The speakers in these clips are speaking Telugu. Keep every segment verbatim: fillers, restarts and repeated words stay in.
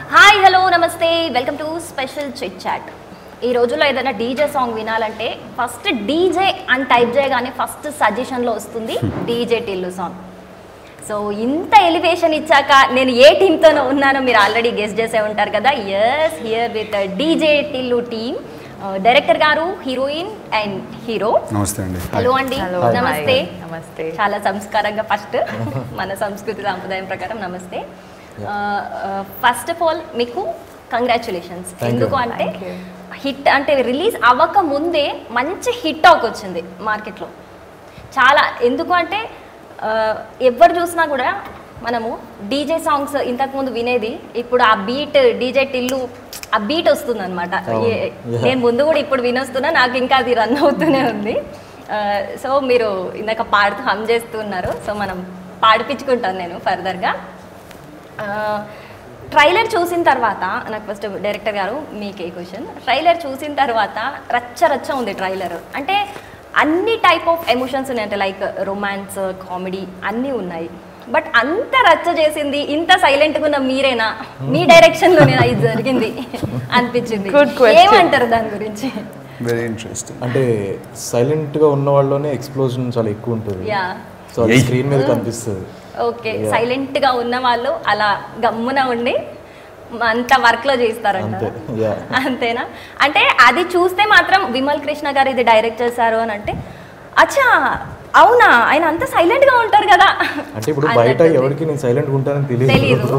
హాయ్ హలో నమస్తే welcome to special chit chat. ఈ రోజుల్లో ఏదైనా డీజే సాంగ్ వినాలంటే ఫస్ట్ డీజే అని టైప్ చేయగానే ఫస్ట్ సజెషన్లో వస్తుంది డీజే టిల్లు సాంగ్. సో ఇంత ఎలివేషన్ ఇచ్చాక నేను ఏ టీంతోనో ఉన్నానో మీరు ఆల్రెడీ గెస్ట్ చేసే ఉంటారు కదా. Yes, here with DJ Tillu team, director గారు, హీరోయిన్ అండ్ హీరో. నమస్తే అండి. హలో అండి. నమస్తే. నమస్తే. చాలా సంస్కారంగా ఫస్ట్ మన సంస్కృతి సాంప్రదాయం ప్రకారం నమస్తే. ఫస్ట్ ఆఫ్ ఆల్ మీకు కంగ్రాచులేషన్స్. ఎందుకు అంటే హిట్ అంటే రిలీజ్ అవ్వక ముందే మంచి హిట్ టాక్ వచ్చింది మార్కెట్లో చాలా. ఎందుకు అంటే ఎవరు చూసినా కూడా మనము డీజే సాంగ్స్ ఇంతకుముందు వినేది, ఇప్పుడు ఆ బీట్ డీజే టిల్లు ఆ బీట్ వస్తుంది అనమాట. నేను ముందు కూడా ఇప్పుడు వినొస్తున్నా, నాకు ఇంకా అది రన్ అవుతూనే ఉంది. సో మీరు ఇందాక పాడుతూ హమ్ చేస్తున్నారు, సో మనం పాడిపించుకుంటాను నేను ఫర్దర్గా. ట్రైలర్ చూసిన తర్వాత నాకు ఫస్ట్ డైరెక్టర్ గారు మీకు ఏ క్వశ్చన్, ట్రైలర్ చూసిన తర్వాత రచ్చ రచ్చ ఉంది ట్రైలర్. అంటే అన్ని టైప్ ఆఫ్ ఎమోషన్స్ ఉన్నాయి, అంటే లైక్ రొమాన్స్, కామెడీ అన్నీ ఉన్నాయి. బట్ అంత రచ్చ చేసింది ఇంత సైలెంట్గా ఉన్న మీరేనా? మీ డైరెక్షన్లోనే ఇది జరిగింది అనిపించింది. ఏమంటారు దాని గురించి? Very interesting. అంటే సైలెంట్గా ఉన్న వాళ్ళలోనే ఎక్స్ప్లోజన్ చాలా ఎక్కువ ఉంటుంది. సో అది స్క్రీన్ మీద కనిపిస్తుంది. ఓకే, సైలెంట్గా ఉన్న వాళ్ళు అలా గమ్మున ఉండి అంత వర్క్లో చేస్తారంట, అంతేనా? అంటే అది చూస్తే మాత్రం విమల్ కృష్ణ గారు ఇది డైరెక్ట్ చేశారు అని అంటే అచ్చా అవునా, ఆయన అంత సైలెంట్గా ఉంటారు కదా. అంటే ఇప్పుడు బయట ఎవరికి నేను సైలెంట్గా ఉంటానని తెలియదు.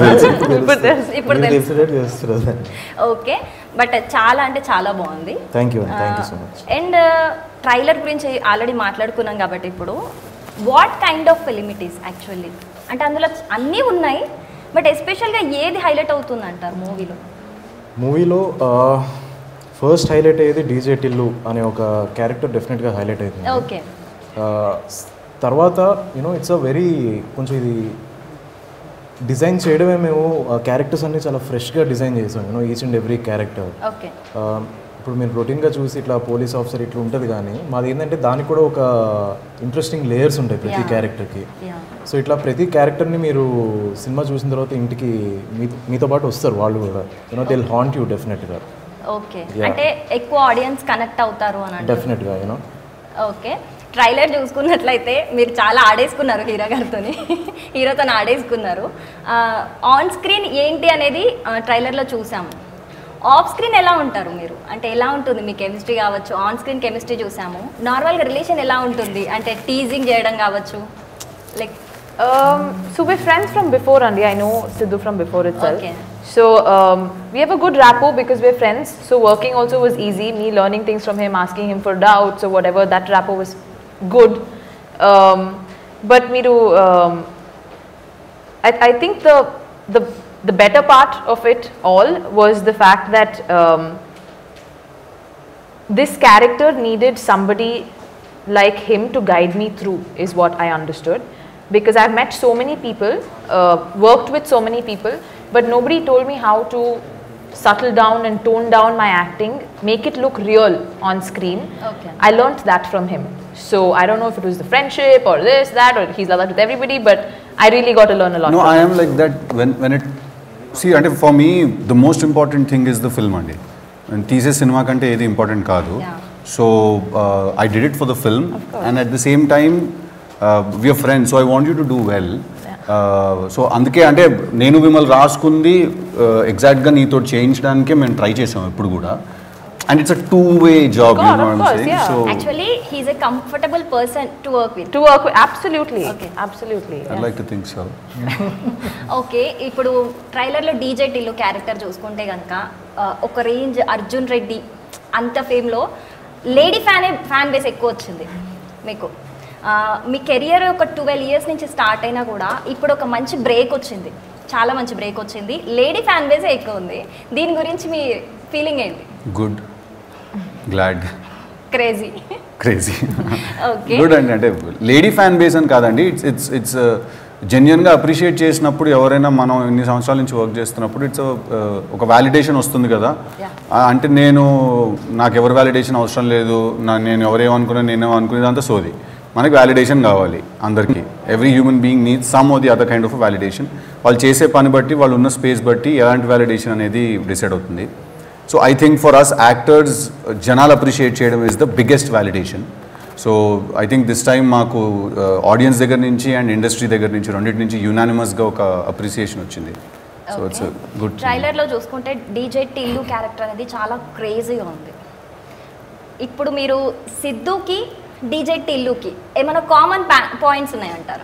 ఓకే, బట్ చాలా అంటే చాలా బాగుంది. Thank you thank you so much. And trailer గురించి ఆల్రెడీ మాట్లాడుకున్నాం కాబట్టి ఇప్పుడు what kind of film it is actually? అంటే అందులో అన్నీ ఉన్నాయి, బట్ ఎస్పెషల్గా ఏది హైలైట్ అవుతుంది అంటారు మూవీలో? మూవీలో ఫస్ట్ హైలైట్ అయ్యేది డీజే టిల్లు అనే ఒక క్యారెక్టర్ డెఫినెట్గా హైలైట్ అవుతుంది. ఓకే, తర్వాత యూనో ఇట్స్ అ వెరీ కొంచెం ఇది డిజైన్ చేయడమే మేము క్యారెక్టర్స్ అన్ని చాలా ఫ్రెష్గా డిజైన్ చేసాం. You know each and every character. Okay, ఇప్పుడు మీరు రొటీన్గా చూసి ఇట్లా పోలీస్ ఆఫీసర్ ఇట్లా ఉంటుంది, కానీ మాది ఏంటంటే దానికి కూడా ఒక ఇంట్రెస్టింగ్ లేయర్స్ ఉంటాయి ప్రతి క్యారెక్టర్కి. సో ఇట్లా ప్రతి క్యారెక్టర్ని మీరు సినిమా చూసిన తర్వాత ఇంటికి మీ మీతో పాటు వస్తారు వాళ్ళు కూడా. You know they will haunt you డెఫినెట్గా. ఓకే, అంటే ఎక్కువ ఆడియన్స్ కనెక్ట్ అవుతారు అని డెఫినెట్గా యూనో. ఓకే, ట్రైలర్ చూసుకున్నట్లయితే మీరు చాలా ఆడేసుకున్నారు హీరో గారితో, హీరోతో ఆడేసుకున్నారు. ఆన్ స్క్రీన్ ఏంటి అనేది ట్రైలర్లో చూసాము. ఆఫ్ స్క్రీన్ ఎలా ఉంటారు మీరు? అంటే ఎలా ఉంటుంది మీ కెమిస్ట్రీ కావచ్చు? ఆన్ స్క్రీన్ కెమిస్ట్రీ చూసాము, నార్మల్గా రిలేషన్ ఎలా ఉంటుంది? అంటే టీజింగ్ చేయడం కావచ్చు, like so we're friends from before, Andy. I know Sidhu from before itself. Okay. So um, we have a good rapport because we're friends. So working also was easy. Me learning things from him, asking him for doubts or whatever. That rapport was good. Um, but me to, um, I, I think the the the better part of it all was the fact that um, this character needed somebody like him to guide me through, is what I understood. Because I've met so many people, uh, worked with so many people, but nobody told me how to settle down and tone down my acting, make it look real on screen. Okay. I learnt that from him. So I don't know if it was the friendship or this, that, or he's like that with everybody, but I really got to learn a lot. No, from I him. am like that when when it see, and for me the most important thing is the film andi. And tease cinema kante edi important kaadu. So uh, I did it for the film, and at the same time uh, we are friends, so I want you to do well. So అందుకే అంటే నేను విమల్ రాసుకుంది ఎగ్జాక్ట్గా నీతో చేయించడానికే మేము ట్రై చేసాం ఇప్పుడు కూడా. And it's a two-way job, God, you know of what I'm course, saying? yeah. So actually he's a comfortable person to work with. To work with, absolutely. Okay. Absolutely. I'd Yeah. like to think so. Okay, ఇప్పుడు ట్రైలర్లో డీజే టిల్లు క్యారెక్టర్ చూసుకుంటే కనుక ఒక రేంజ్ అర్జున్ రెడ్డి అంత ఫేమ్లో లేడీ ఫ్యాన్ ఫ్యాన్ బేస్ ఎక్కువ వచ్చింది మీకు. మీ కెరియర్ ఒక ట్వెల్వ్ ఇయర్స్ నుంచి స్టార్ట్ అయినా కూడా ఇప్పుడు ఒక మంచి బ్రేక్ వచ్చింది, చాలా మంచి బ్రేక్ వచ్చింది, లేడీ ఫ్యాన్ బేసే ఎక్కువ ఉంది. దీని గురించి మీ ఫీలింగ్ ఏంటి? Good, glad, crazy crazy. Okay, good అండి. అంటే లేడీ ఫ్యాన్ బేస్ అని కాదండి, ఇట్స్ ఇట్స్ ఇట్స్ జెన్యున్గా అప్రిషియేట్ చేసినప్పుడు ఎవరైనా మనం ఇన్ని సంవత్సరాల నుంచి వర్క్ చేస్తున్నప్పుడు ఇట్స్ ఒక వ్యాలిడేషన్ వస్తుంది కదా. అంటే నేను నాకు ఎవరు వ్యాలిడేషన్ అవసరం లేదు, నా నేను ఎవరేమనుకున్నా నేనేమో అనుకునేది అంతా సోది. మనకి వ్యాలిడేషన్ కావాలి అందరికీ. Every human being needs some or the other kind of validation. వాళ్ళు చేసే పని బట్టి వాళ్ళు ఉన్న స్పేస్ బట్టి ఎలాంటి వ్యాలిడేషన్ అనేది డిసైడ్ అవుతుంది. So I think for us actors జనాలు అప్రిషియేట్ చేయడం is the biggest validation. So I think this time మాకు ఆడియన్స్ దగ్గర నుంచి అండ్ ఇండస్ట్రీ దగ్గర నుంచి రెండింటి నుంచి యునానిమస్గా ఒక అప్రిసియేషన్ వచ్చింది. So it's good. ట్రైలర్లో చూసుకుంటే డీజే టిల్లు క్యారెక్టర్ అనేది చాలా క్రేజీగా ఉంది. ఇప్పుడు మీరు సిద్ధుకి డీజే టిల్లుకి ఏమైనా కామన్ పాయింట్స్ ఉన్నాయంటారా?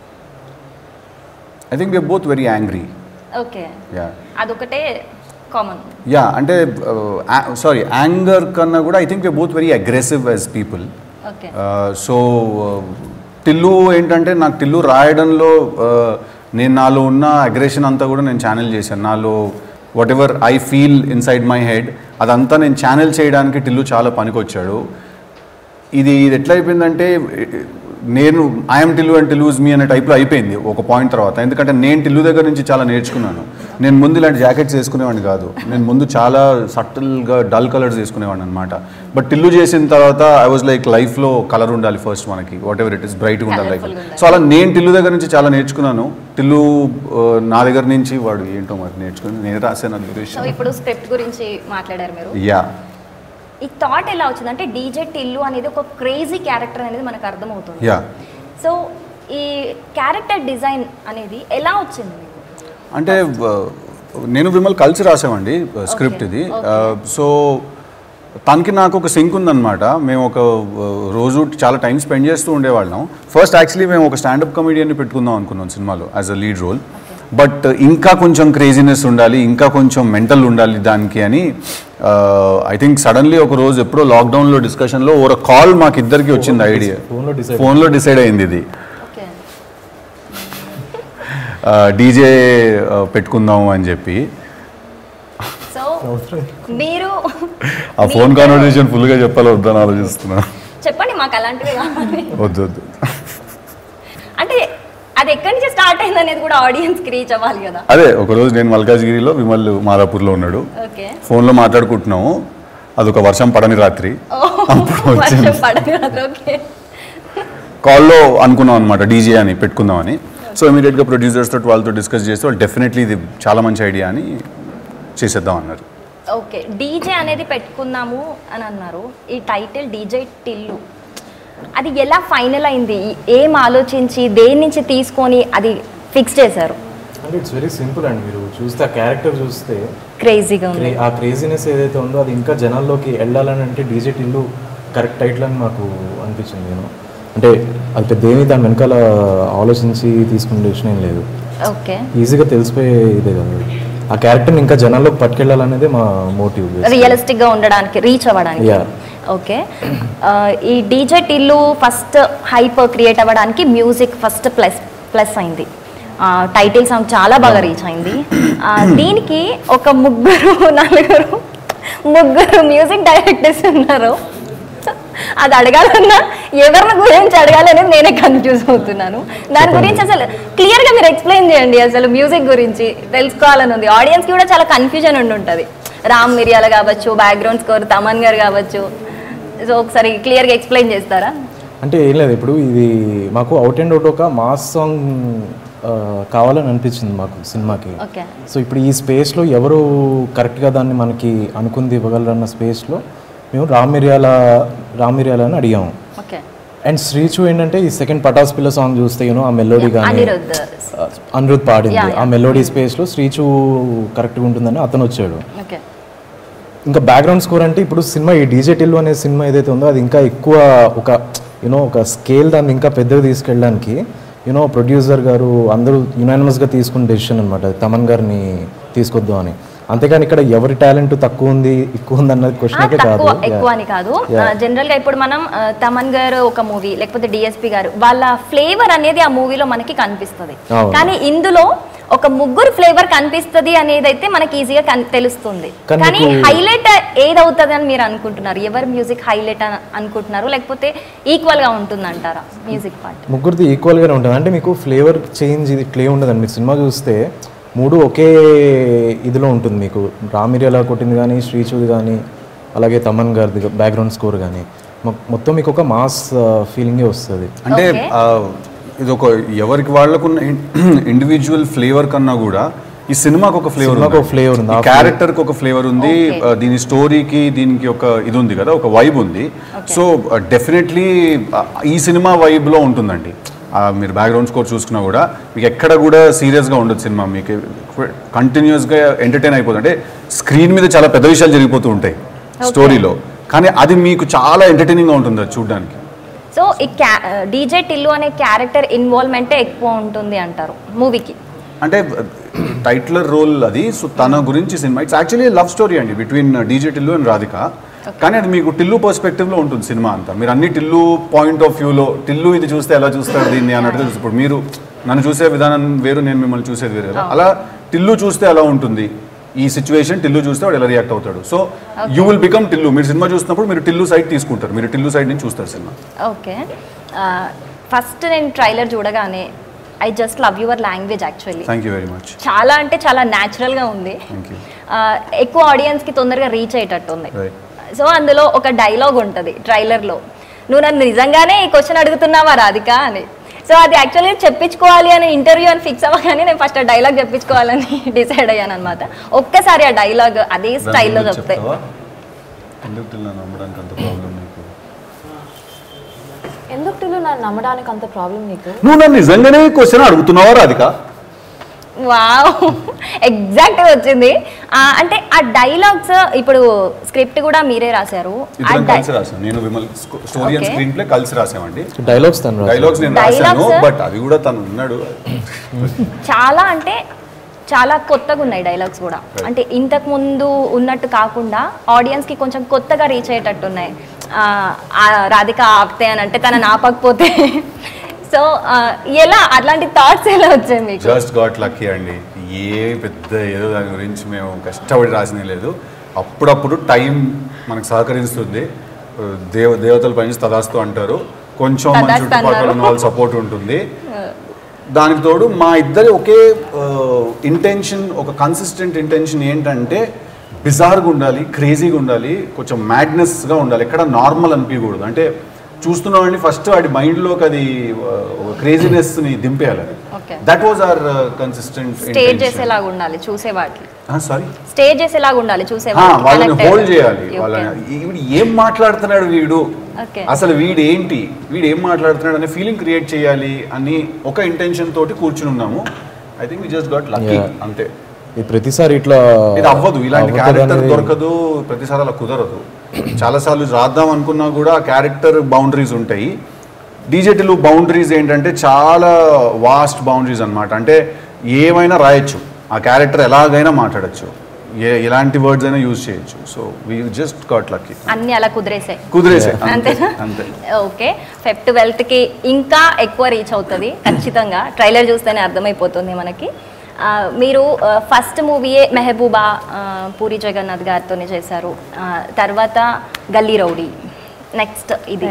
I think we're both very angry. Okay, ya, అదొకటే కామన్. యా, అంటే సారీ యాంగర్ కన్నా కూడా I think we're both very aggressive as people. Okay, so Tillu ఏంటంటే నాకు టిల్లు రాయడంలో నేను నాలో ఉన్న అగ్రెషన్ అంతా కూడా నేను ఛానల్ చేశాను. నాలో whatever I feel inside my head అదంతా నేను ఛానల్ చేయడానికి టిల్లు చాలా పనికొచ్చాడు. ఇది ఇది ఎట్లా అయిపోయిందంటే నేను I'm Tillu and Tillu is me అనే టైప్లో అయిపోయింది ఒక పాయింట్ తర్వాత. ఎందుకంటే నేను టిల్లు దగ్గర నుంచి చాలా నేర్చుకున్నాను. నేను ముందు ఇలాంటి జాకెట్స్ వేసుకునేవాడిని కాదు. నేను ముందు చాలా సటిల్గా డల్ కలర్స్ వేసుకునేవాడిని అనమాట. బట్ టిల్లు చేసిన తర్వాత ఐ వాజ్ లైక్ లైఫ్లో కలర్ ఉండాలి ఫస్ట్ మనకి, వాట్ ఎవర్ ఇట్ ఇస్, బ్రైట్గా ఉండాలి లైఫ్. సో అలా నేను టిల్లు దగ్గర నుంచి చాలా నేర్చుకున్నాను. టిల్లు నా దగ్గర నుంచి వాడు ఏంటో మరి నేర్చుకుని నేను రాశాను అది. సో ఇప్పుడు స్క్రిప్ట్ గురించి మాట్లాడారు మీరు. యా, ఈ థాట్ ఎలా వచ్చింది అంటే డీజే టిల్లు అనేది ఒక క్రేజీ క్యారెక్టర్ అనేది మనకు అర్థమవుతుంది. యా, సో ఈ క్యారెక్టర్ డిజైన్ అనేది ఎలా వచ్చింది మీకు? అంటే నేను విమల్ కలిసి రాసామండి స్క్రిప్ట్ ఇది. సో తనకి నాకు ఒక సింక్ ఉందన్నమాట. మేము ఒక రోజు చాలా టైం స్పెండ్ చేస్తూ ఉండేవాళ్ళం. ఫస్ట్ యాక్చువల్లీ మేము ఒక స్టాండప్ కమెడియన్ని పెట్టుకుందాం అనుకున్నాం సినిమాలో as a lead role. But ఇంకా కొంచెం క్రేజీనెస్ ఉండాలి, ఇంకా కొంచెం మెంటల్ ఉండాలి దానికి అని ఐ థింక్ సడన్లీ ఒక రోజు ఎప్పుడో లాక్డౌన్లో డిస్కషన్లో ఒక కాల్ మాకు ఇద్దరికి వచ్చింది ఐడియా. ఫోన్లో డిసైడ్ అయింది ఇది, డీజే పెట్టుకుందాము అని చెప్పి. సో మీరు ఆ ఫోన్ కాన్వర్సేషన్ ఫుల్గా చెప్పాలి వద్దని ఆలోచిస్తున్నా. చెప్పండి, మాకు అలాంటివి కావాలి. వద్దు వద్దు అంటే అది ఎక్కడి నుంచి స్టార్ట్ అయింది అనేది కూడా ఆడియన్స్కి రీచ్ అవ్వాలి కదా. అదే ఒకరోజు నేను మల్కాజ్గిరిలో, విమల్ మాదాపూర్లో ఉన్నాడు. ఓకే, ఫోన్లో మాట్లాడుకుంటున్నాము. అదొక వర్షం పడని రాత్రి. కాల్లో అనుకున్నాం అనమాట డీజే అని పెట్టుకుందామని. సో ఇమీడియట్గా ప్రొడ్యూసర్స్ తోటి వాళ్ళతో డిస్కస్ చేస్తే వాళ్ళు డెఫినెట్లీ ఇది చాలా మంచి ఐడియా అని చేసేద్దాం అన్నారు. ఓకే, డీజే అనేది పెట్టుకుందాము అని అన్నారు. ఈ టైటిల్ డీజే టిల్లు అది ఎలా ఫైనల్ అయింది? ఏం ఆలోచించి దేని నుంచి తీసుకొని అది ఫిక్స్ చేశారు? అంటే ఇట్స్ వెరీ సింపుల్ అండి. మీరు చూస్తే ఆ క్యారెక్టర్ చూస్తే క్రేజీగా ఉంది. ఆ క్రేజీనెస్ ఏదైతే ఉందో అది ఇంకా జనాల్లోకి వెళ్ళాలని అంటే డీజే టిల్లు కరెక్ట్ టైటిల్ అని నాకు అనిపించింది. నేను అంటే అది పెద్ద ఏమి దాని వెనకాల ఆలోచించి తీసుకునే డెసిషన్ ఏం లేదు. ఓకే, ఈజీగా తెలిసిపోయే ఇదే కదా. ఆ క్యారెక్టర్ని ఇంకా జనాల్లోకి పట్టుకెళ్ళాలనేది మా మోటివ్, రియలిస్టిక్గా ఉండడానికి, రీచ్ అవ్వడానికి. ఓకే, ఈ DJ Tillu first hype create అవ్వడానికి మ్యూజిక్ ఫస్ట్ ప్లస్ ప్లస్ అయింది. టైటిల్ సాంగ్ చాలా బాగా రీచ్ అయింది. దీనికి ఒక ముగ్గురు నలుగురు ముగ్గురు మ్యూజిక్ డైరెక్టర్స్ ఉన్నారు. అది అడగాలన్నా ఎవరిని గురించి అడగాలనేది నేనే కన్ఫ్యూజ్ అవుతున్నాను. దాని గురించి అసలు క్లియర్గా మీరు ఎక్స్ప్లెయిన్ చేయండి. అసలు మ్యూజిక్ గురించి తెలుసుకోవాలని ఉంది. ఆడియన్స్కి కూడా చాలా కన్ఫ్యూజన్ ఉండి ఉంటుంది. రామ్ మిరియాల కావచ్చు, బ్యాక్గ్రౌండ్ స్కోర్ తమన్ గారు కావచ్చు. సో ఒకసారి క్లియర్గా ఎక్స్ప్లెయిన్ చేస్తారా? అంటే ఏం లేదు, ఇప్పుడు ఇది మాకు అవుట్ అండ్ అవుట్ ఒక మాస్ సాంగ్ కావాలని అనిపించింది మాకు సినిమాకి. సో ఇప్పుడు ఈ స్పేస్లో ఎవరు కరెక్ట్గా దాన్ని మనకి అనుకుంది ఇవ్వగలరన్న స్పేస్లో మేము రామ్ మిరియాల రామ్ మిరియాల అని అడిగాము. అండ్ శ్రీచు ఏంటంటే ఈ సెకండ్ పటాస్ పిల్ల సాంగ్ చూస్తే యూనో ఆ మెలోడీ కానీ అనిరుద్ పాడింది, ఆ మెలోడీ స్పేస్లో శ్రీచు కరెక్ట్గా ఉంటుందని అతను వచ్చాడు. ఇంకా బ్యాక్గ్రౌండ్ స్కోర్ అంటే ఇప్పుడు సినిమా ఈ డీజే టిల్లు అనే సినిమా ఏదైతే ఉందో అది ఇంకా ఎక్కువ ఒక యూనో ఒక స్కేల్ దాన్ని ఇంకా పెద్దగా తీసుకెళ్ళడానికి యూనో ప్రొడ్యూసర్ గారు అందరూ యునానిమస్గా తీసుకున్న డెసిషన్ అనమాట తమన్ గారిని తీసుకొద్దాం అని. అంతేగాని ఇక్కడ ఎవరి టాలెంట్ తక్కువ ఉంది ఎక్కువ ఉంది అన్నది క్వశ్చన్ అయితే కాదు, ఎక్కువ అని కాదు. జనరల్ గా ఇప్పుడు మనం తమన్ గారు ఒక మూవీ లేకపోతే డిఎస్పి గారు వాళ్ళ ఫ్లేవర్ అనేది ఆ మూవీలో మనకి కనిపిస్తుంది. కానీ ఇందులో ఒక ముగ్గురు ఫ్లేవర్ కనిపిస్తుంది అనేది అయితే మనకి ఈజీగా తెలుస్తుంది. కానీ హైలైట్ ఏదవుతుంది అని మీరు అనుకుంటున్నారు? ఎవరు మ్యూజిక్ హైలైట్ అని అనుకుంటున్నారు? లేకపోతే ఈక్వల్ గా ఉంటుంది అంటారా మ్యూజిక్ పార్ట్? ముగ్గురిది ఈక్వల్ గానే ఉంటుంది. అంటే మీకు ఫ్లేవర్ చేంజ్ ఇది ఇట్లే ఉండదండి. మీరు సినిమా చూస్తే మూడు ఒకే ఇదిలో ఉంటుంది. మీకు రామిరియలా కొట్టింది కానీ, శ్రీచూది కానీ, అలాగే తమన్ గారిది బ్యాక్గ్రౌండ్ స్కోర్ కానీ మొత్తం మీకు ఒక మాస్ ఫీలింగే వస్తుంది. అంటే ఇది ఒక ఎవరికి వాళ్ళకున్న ఇండివిజువల్ ఫ్లేవర్ కన్నా కూడా ఈ సినిమాకి ఒక ఫ్లేవర్ సినిమాకి ఒక ఫ్లేవర్ ఉంది, క్యారెక్టర్కి ఒక ఫ్లేవర్ ఉంది, దీని స్టోరీకి దీనికి ఒక ఇది ఉంది కదా, ఒక వైబ్ ఉంది. సో డెఫినెట్లీ ఈ సినిమా వైబ్లో ఉంటుందండి. మీరు బ్యాక్గ్రౌండ్ స్కోర్ చూసుకున్నా కూడా మీకు ఎక్కడ కూడా సీరియస్గా ఉండదు సినిమా, మీకు కంటిన్యూస్గా ఎంటర్టైన్ అయిపోతుంది. అంటే స్క్రీన్ మీద చాలా పెద్ద విషయాలు జరిగిపోతూ ఉంటాయి స్టోరీలో, కానీ అది మీకు చాలా ఎంటర్టైనింగ్గా ఉంటుంది అది చూడడానికి. సో ఈ క్యా డీజే టిల్లు అనే క్యారెక్టర్ ఇన్వాల్వ్మెంటే ఎక్కువ ఉంటుంది అంటారు మూవీకి. అంటే టైటిలర్ రోల్ అది. సో తన గురించి సినిమా ఇట్స్ యాక్చువల్లీ లవ్ స్టోరీ అండి between DJ Tillu and Radhika. కానీ అది మీకు టిల్లు పర్స్పెక్టివ్లో ఉంటుంది సినిమా అంతా. మీరు అన్ని టిల్లు పాయింట్ ఆఫ్ వ్యూలో, టిల్లు ఇది చూస్తే ఎలా చూస్తారు దీన్ని అన్నట్టుగా చూస్తే, ఇప్పుడు మీరు నన్ను చూసే విధానం వేరు, నేను మిమ్మల్ని చూసేది వేరు కదా, అలా టిల్లు చూస్తే ఎలా ఉంటుంది ఈ సిచ్యువేషన్, టిల్లు చూస్తే వాడు ఎలా రియాక్ట్ అవుతాడు. So you will become Tillu. మీరు సినిమా చూసినప్పుడు మీరు టిల్లు సైడ్ తీసుకుంటారు, మీరు టిల్లు సైడ్ నుంచి చూస్తారు సినిమా. ఓకే, ఫస్ట్ నేను ట్రైలర్ చూడగానే I just love your language actually. Thank you very much. చాలా అంటే చాలా న్యాచురల్గా ఉంది, ఎక్కువ ఆడియన్స్కి తొందరగా రీచ్ అయ్యేటట్టు ఉంది. సో అందులో ఒక డైలాగ్ ఉంటుంది ట్రైలర్లో, నువ్వు నన్ను నిజంగానే ఈ క్వశ్చన్ అడుగుతున్నావా రాధిక అని. సో అది యాక్చువల్లీ చెప్పించుకోవాలి అని ఇంటర్వ్యూ అని ఫిక్స్ అవ్వగానే నేను ఫస్ట్ ఆ డైలాగ్ చెప్పించుకోవాలని డిసైడ్ అయ్యాను అనమాట. ఒక్కసారి ఆ డైలాగ్ అదే స్టైల్లో చెప్తే. ఎందుకు టిల్లు నన్ను నమ్మడానికి అంత ప్రాబ్లం నీకు? నువ్వు నన్ను నిజంగానే క్వశ్చన్ అడుగుతున్నావా రాధిక? వావ్, ఎగ్జాక్ట్ వచ్చింది. అంటే ఆ డైలాగ్స్ ఇప్పుడు స్క్రిప్ట్ కూడా మీరే రాశారు? కలిసి రాసాను, నేను Vimal story and screenplay కలిసి రాసామండి. డైలాగ్స్ తను డైలాగ్స్ నేను రాశాను, బట్ అవి కూడా తను ఉన్నాడు. చాలా అంటే చాలా కొత్తగా ఉన్నాయి డైలాగ్స్ కూడా, అంటే ఇంతకు ముందు ఉన్నట్టు కాకుండా ఆడియన్స్కి కొంచెం కొత్తగా రీచ్ అయ్యేటట్టు ఉన్నాయి. రాధిక ఆపితే అని అంటే తనని ఆపకపోతే, సో ఎలా అట్లాంటి థాట్స్ ఎలా వచ్చాయి మీకు? జస్ట్ గాట్ లక్కీ అండి. ఏ పెద్ద ఏదో దాని గురించి మేము కష్టపడి రాసినే లేదు. అప్పుడప్పుడు టైం మనకు సహకరిస్తుంది, దేవ దేవతల పైన తదాస్తు అంటారు, కొంచెం మన చుట్టుపక్కల ఉన్న వాళ్ళ సపోర్ట్ ఉంటుంది. దానికి తోడు మా ఇద్దరి ఒకే ఇంటెన్షన్, ఒక కన్సిస్టెంట్ ఇంటెన్షన్ ఏంటంటే బిజార్గా ఉండాలి, క్రేజీగా ఉండాలి, కొంచెం మ్యాడ్నెస్గా ఉండాలి, ఎక్కడ నార్మల్ అనిపించకూడదు. అంటే చూస్తున్నామండి ఫస్ట్ వాడి మైండ్లోకి అది క్రేజీనెస్ని దింపేయాలి. That was our consistent. Stage చేసేలాగా ఉండాలి చూసేవాడికి. సారీ స్టేజ్ చేసేలాగా ఉండాలి చూసేవాడికి, వాళ్ళని హోల్డ్ చేయాలి. వాళ్ళని వీడు ఏం మాట్లాడుతున్నాడు, వీడు అసలు వీడు ఏంటి, వీడు ఏం మాట్లాడుతున్నాడు అనే ఫీలింగ్ క్రియేట్ చేయాలి అని ఒక ఇంటెన్షన్ తోటి కూర్చుని ఉన్నాము. I think we just got lucky అంతే. ప్రతిసారి ఇట్లా ఇది అవ్వదు, ఇలాంటి క్యారెక్టర్ దొరకదు, ప్రతిసారి అలా కుదరదు. చాలాసార్లు రాద్దాం అనుకున్నా కూడా క్యారెక్టర్ బౌండరీస్ ఉంటాయి. డీజే టిల్లు బౌండరీస్ ఏంటంటే చాలా వాస్ట్ బౌండరీస్ అనమాట. అంటే ఏమైనా రాయొచ్చు, ఆ క్యారెక్టర్ ఎలాగైనా మాట్లాడచ్చు, ఏ ఎలాంటి వర్డ్స్ అయినా యూజ్ చేయొచ్చు. So we just got lucky. అన్ని అలా కుదిరేసాయి కుదిరేసాయి అంతేనా? అంతే. ఓకే, ఫెబ్ ట్వెల్త్కి ఇంకా ఎక్కువ రీచ్ అవుతుంది ఖచ్చితంగా, ట్రైలర్ చూస్తేనే అర్థమైపోతుంది మనకి. మీరు ఫస్ట్ మూవీయే మెహబూబా పూరి జగన్నాథ్ గారితోనే చేశారు, తర్వాత గల్లీ రౌడీ, నెక్స్ట్ ఇది.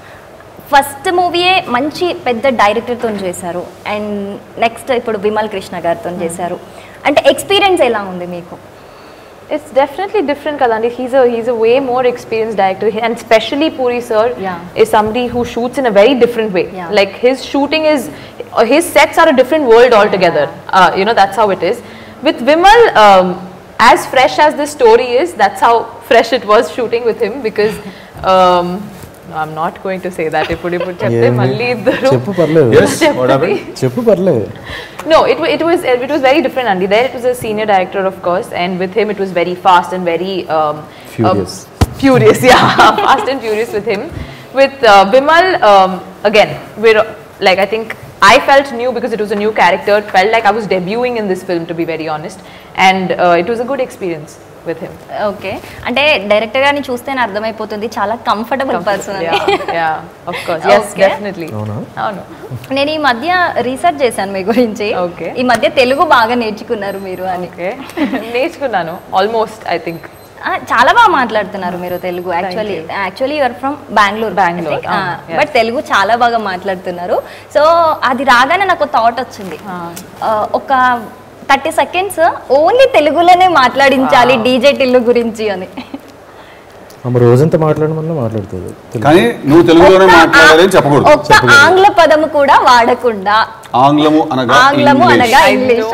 ఫస్ట్ మూవీయే మంచి పెద్ద డైరెక్టర్తో చేశారు, అండ్ నెక్స్ట్ ఇప్పుడు విమల్ కృష్ణ గారితో చేశారు. అంటే ఎక్స్పీరియన్స్ ఎలా ఉంది మీకు? It's definitely different, Kadandi. He's a he's a way more experienced director, and especially Puri sir yeah. is somebody who shoots in a very different way. Yeah. Like his shooting is, uh, his sets are a different world altogether. Yeah. Uh, you know, that's how it is. With Vimal, um, as fresh as this story is, that's how fresh it was shooting with him, because um, no, I'm not going to say that. Ippudu ippudu chepte malli iddaru cheppu parledu. Yes, what happened? Cheppu parledu. No, it it was it was very different, Andy. There it was a senior director, of course, and with him it was very fast and very um, furious. Uh, furious, yeah, fast and furious with him. With uh, Vimal, um, again, we're like I think I felt new because it was a new character. It felt like I was debuting in this film, to be very honest, and uh, it was a good experience with him. Okay, అంటే డైరెక్టర్ గారిని చూస్తేనే అర్థమైపోతుంది చాలా కంఫర్టబుల్ పర్సన్ అని. Ya, of course, yes, definitely. అవును. నేను ఈ మధ్య రీసెర్చ్ చేశాను మీ గురించి. ఓకే, ఈ మధ్య తెలుగు బాగా నేర్చుకున్నారు మీరు అని. ఓకే, నేర్చుకున్నాను ఆల్మోస్ట్. ఐ థింక్ చాలా బాగా మాట్లాడుతున్నారు మీరు Telugu. Actually actually you're from Bengaluru Bengaluru but Telugu చాలా బాగా మాట్లాడుతున్నారు. సో అది రాగానే నాకు థాట్ వచ్చింది, ఒక థర్టీ సెకండ్స్ ఓన్లీ తెలుగులోనే మాట్లాడించాలి డీజే టిల్లు గురించి అని. ఆమె రోజంతా మాట్లాడమన్నా మాట్లాడుతుంది కానీ నువ్వు తెలుగులోనే మాట్లాడాలని చెప్పకూడదు. ఒక్క ఆంగ్ల పదము కూడా వాడకుండా. ఆంగ్లము అనగా ఆంగ్లము అనగా ఇంగ్లీష్.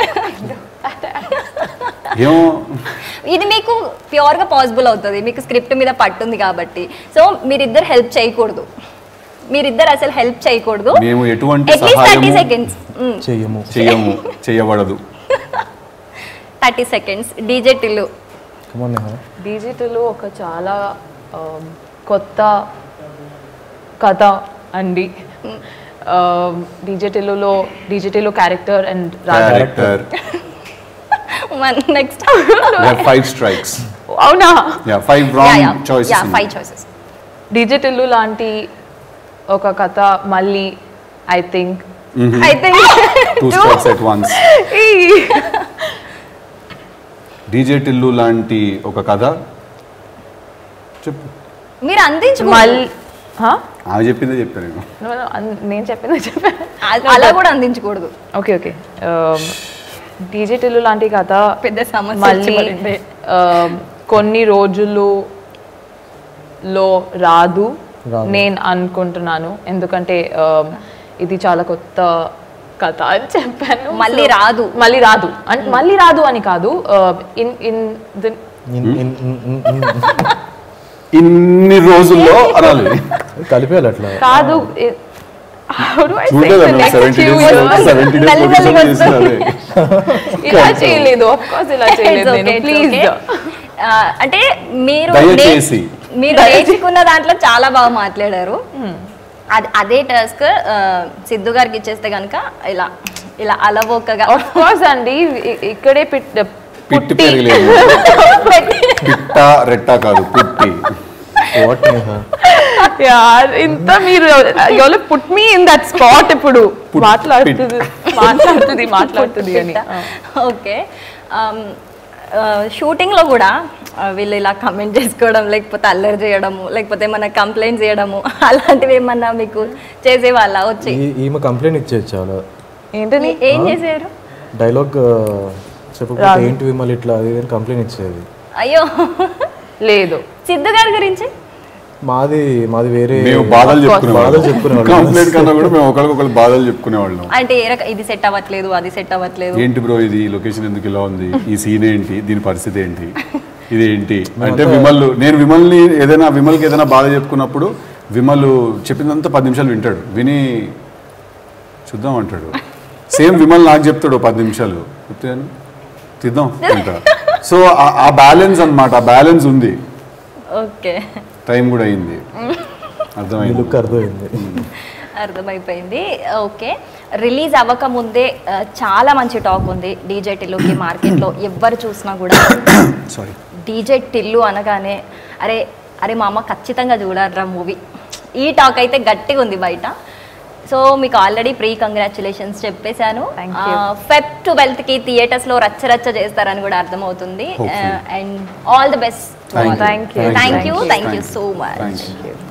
ఏమో ఇది మీకు ప్యూర్ గా పాసిబుల్ అవుతుంది, మీకు స్క్రిప్ట్ మీద పట్టుంది కాబట్టి. సో మీరిద్దరు హెల్ప్ చేయకూడదు, మీరిద్దరు అసలు హెల్ప్ చేయకూడదు. మేము ఎటువంటి అట్లీస్ట్ థర్టీ సెకండ్స్ చెయ్యము చెయ్యము చేయబడదు. Thirty seconds DJ Tillu. DJ Tillu ఒక చాలా కొత్త కథ అండి. డీజే టిల్లులో DJ Tillu character and character next five strikes. అవునా? Five wrong choices. Five choices. DJ Tillu లాంటి ఒక కథ మళ్ళీ I think I think two strikes at once. DJ Tillu లాంటి ఒక కథ చెప్పు. మీరు అందించు. మళ్ళీ ఆమె చెప్పిందే చెప్పాను నేను. నేను చెప్పిందే చెప్పాను. అలా కూడా అందించకూడదు. ఓకే ఓకే డీజే టిల్లు లాంటి కథ పెద్ద సమస్య మళ్ళీ కొన్ని రోజులు లో రాదు నేను అనుకుంటున్నాను, ఎందుకంటే ఇది చాలా కొత్త కథ అని చెప్పాను. మళ్ళీ రాదు మళ్ళీ రాదు అంటే మళ్ళీ రాదు అని కాదు, ఇన్ ఇన్ ఇన్ని రోజుల్లో అనాలి, కలిపేయాలి అట్లా కాదు. ఇలా చేయలేదు, ఆఫ్ కోర్స్ ఇలా చేయలేదు నేను. ప్లీజ్ అంటే మీరు మీరు నేర్చుకున్న దాంట్లో చాలా బాగా మాట్లాడారు. అది అదే టాస్క్ సిద్ధు గారికి ఇచ్చేస్తే కనుక ఇలా ఇలా అలవోకగా. ఆఫ్ కోర్స్ అండి, ఇక్కడే పిట్టి పెరగలేదు, పిట్ట రెట్ట కాదు పుట్టి. ఇంత మీరు ఎవరు put me in that spot. ఇప్పుడు మాట్లాడుతుంది మాట్లాడుతుంది మాట్లాడుతుంది అని. ఓకే షూటింగ్లో కూడా వీళ్ళు ఇలా కమెంట్ చేసుకోవడం, లేకపోతే అల్లరి చేయడము, లేకపోతే ఏమన్నా కంప్లైంట్ చేయడము, అలాంటివి ఏమన్నా మీకు చేసే వాళ్ళ వచ్చి? ఈమె కంప్లైంట్ ఇచ్చేది చాలా. ఏంటని? ఏం చేశారు? డైలాగ్ చెప్పకపోతే ఏంటి విమల్ ఇట్లా అది కంప్లైంట్ ఇచ్చేది. అయ్యో లేదు. సిద్ధు గారి గురించి మాది మాది వేరే, మేము బాధలు చెప్పుకునే బాధలు చెప్పుకునేవాళ్ళం. కంప్లైంట్ కన్నా కూడా మేము ఒకరికొకరు బాధలు చెప్పుకునేవాళ్ళం. అంటే ఇది సెట్ అవ్వట్లేదు, అది సెట్ అవ్వట్లేదు, ఏంటి బ్రో ఇది లొకేషన్ ఎందుకు ఇలా ఉంది, ఈ సీన్ ఏంటి, దీని పరిస్థితి ఏంటి, ఇది ఏంటి అంటే విమల్ నేను విమల్ని ఏదైనా విమల్కి ఏదైనా బాధ చెప్పుకున్నప్పుడు విమల్ చెప్పిందంతా పది నిమిషాలు వింటాడు, విని చూద్దాం అంటాడు. సేమ్ విమల్ నాకు చెప్తాడు పది నిమిషాలు చెప్తాను తిద్దాం అంట. సో ఆ బ్యాలెన్స్ అన్నమాట, ఆ బ్యాలెన్స్ ఉంది. ఓకే టైం కూడా అయింది, అర్థమైంది అర్థమైంది అర్థమైపోయింది. ఓకే రిలీజ్ అవ్వక ముందే చాలా మంచి టాక్ ఉంది డీజే టిల్లుకి మార్కెట్లో. ఎవ్వరు చూసినా కూడా సారీ డీజే టిల్లు అనగానే అరే అరే మా అమ్మ ఖచ్చితంగా చూడాలరా మూవీ, ఈ టాక్ అయితే గట్టిగా ఉంది బయట. సో మీకు ఆల్రెడీ ప్రీ కంగ్రాచులేషన్స్ చెప్పేశాను. ఫెబ్ ట్వెల్త్ కి థియేటర్స్ లో రచ్చ రచ్చ చేస్తారని కూడా అర్థమవుతుంది. And all the best. Thank you thank you thank you so much.